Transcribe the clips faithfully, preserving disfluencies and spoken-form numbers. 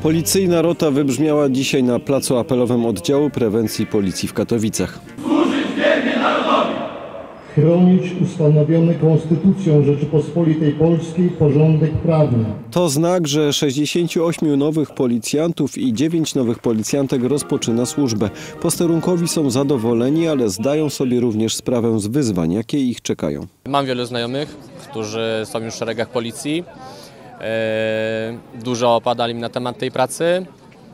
Policyjna rota wybrzmiała dzisiaj na placu apelowym Oddziału Prewencji Policji w Katowicach. Służyć wiernie narodowi. Chronić ustanowiony Konstytucją Rzeczypospolitej Polskiej porządek prawny. To znak, że sześćdziesięciu ośmiu nowych policjantów i dziewięć nowych policjantek rozpoczyna służbę. Posterunkowi są zadowoleni, ale zdają sobie również sprawę z wyzwań, jakie ich czekają. Mam wielu znajomych, którzy są już w szeregach policji. Dużo opadali mi na temat tej pracy.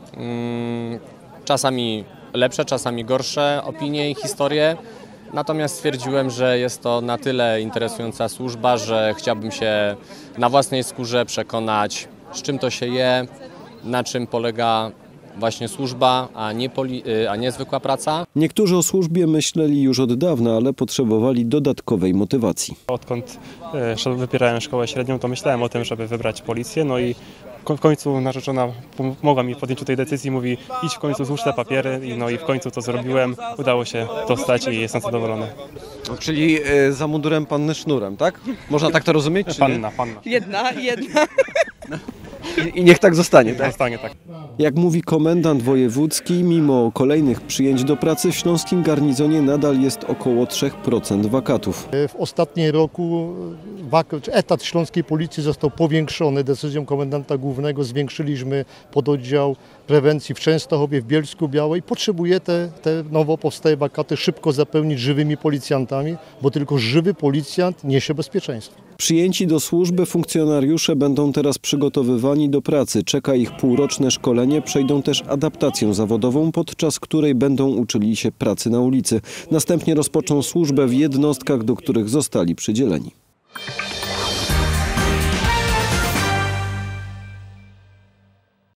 Czasami lepsze, czasami gorsze opinie i historie. Natomiast stwierdziłem, że jest to na tyle interesująca służba, że chciałbym się na własnej skórze przekonać, z czym to się je, na czym polega właśnie służba, a nie, poli, a nie zwykła praca. Niektórzy o służbie myśleli już od dawna, ale potrzebowali dodatkowej motywacji. Odkąd wybierałem szkołę średnią, to myślałem o tym, żeby wybrać policję. No i w końcu narzeczona pomogła mi w podjęciu tej decyzji, mówi idź w końcu złóż te papiery. No i w końcu to zrobiłem, udało się dostać i jestem zadowolony. Czyli y, za mundurem panny sznurem, tak? Można tak to rozumieć? Czy panna, panna. Jedna, jedna. I, I niech tak zostanie, tak? Zostanie tak. Jak mówi komendant wojewódzki, mimo kolejnych przyjęć do pracy w śląskim garnizonie nadal jest około trzy procent wakatów. W ostatnim roku etat śląskiej policji został powiększony decyzją komendanta głównego. Zwiększyliśmy pododdział prewencji w Częstochowie, w Bielsku-Białej. Potrzebuje te, te nowo powstałe wakaty szybko zapełnić żywymi policjantami, bo tylko żywy policjant niesie bezpieczeństwo. Przyjęci do służby funkcjonariusze będą teraz przygotowywani do pracy. Czeka ich półroczne szkolenie, przejdą też adaptację zawodową, podczas której będą uczyli się pracy na ulicy. Następnie rozpoczną służbę w jednostkach, do których zostali przydzieleni.